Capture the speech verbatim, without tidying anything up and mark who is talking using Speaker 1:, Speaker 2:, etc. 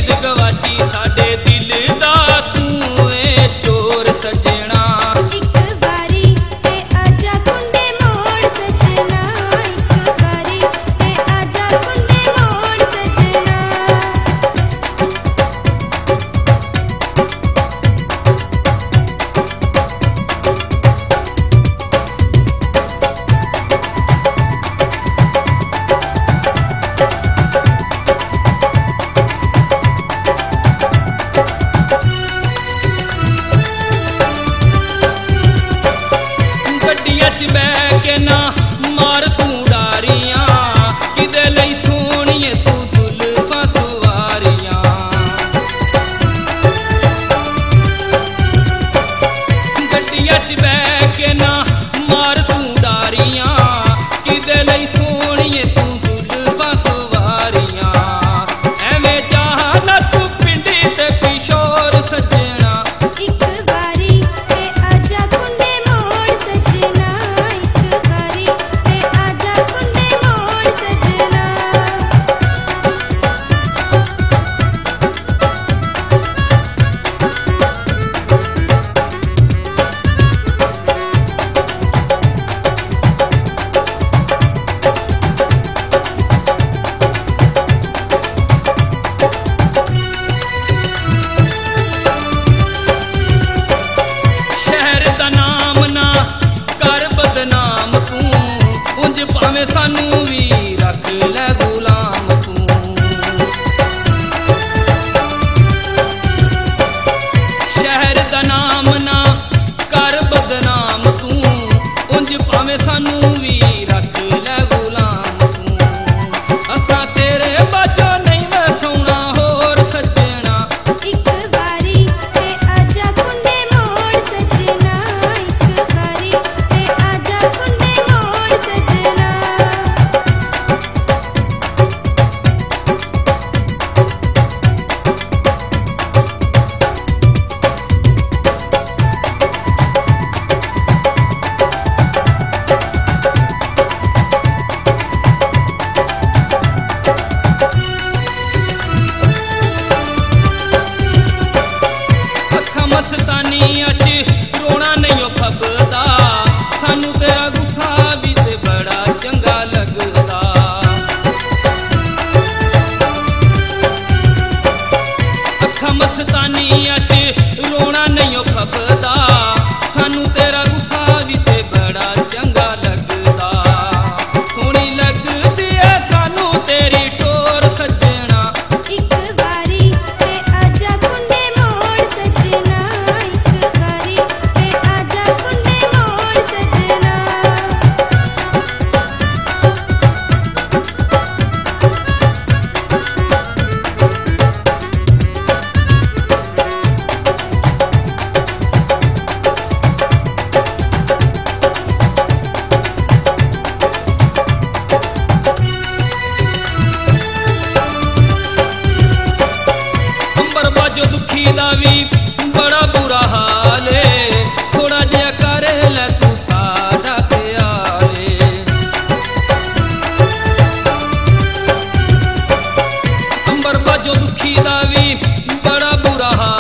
Speaker 1: नींद गवाची साडे दिल दा तू ए चोर सजना।
Speaker 2: एक बारी ते आजा कुंडे मोड़ सजना, एक बारी ते आजा कुंडे मोड़ सजना।
Speaker 1: गड्डियां च बैठ के ना मार तू डारियां, किदे लई सोहणिए तू जुल्फां सवारियां। गड्डियां च बैठ के ना मार तू डारियां, किदे लई सोहणिए तू जुल्फां सवारियां। एवें चाह ना तू पिंडी ते किशोर सजना।
Speaker 2: एक बारी ते आजा कुंडे मोड़ सजना, एक बारी ते आजा कुंडे मोड़ सजना।
Speaker 1: शहर दा नाम ना कर बदनाम तू, उंज भावें सानू भी रख ले गुलाम तू। शहर दा नाम ना कर बदनाम तू, उंज भावें सानू भी रख ले गुलाम तू। असां तेरे बाजो नहीं मैं सौना होर सजना।
Speaker 2: एक बारी ते आजा कुंडे मोड़ सजना, एक बारी ते आजा कुंडे मोड़ सजना।
Speaker 1: अखा मस्तानिया च रोना नहीं ओ फबदा, सानू तेरा गुस्सा भी ते बड़ा चंगा लगदा। अखा मस्तानिया च रोना नहीं ओ फबदा, सानू तेरा गुस्सा भी ते बड़ा चंगा लगदा। सोहनी लगदी है सानू तेरी टोर सजना।
Speaker 2: एक बारी ते आजा कुंडे मोड़ सजना, एक बारी ते आजा कुंडे मोड़ सजना।
Speaker 1: अंबर बाजो दुखी दा भी बड़ा बुरा हाल है, थोड़ा जिहा कर ले तू साडा ख्याल है। अंबर बाजो दुखी दा भी बड़ा बुरा हाल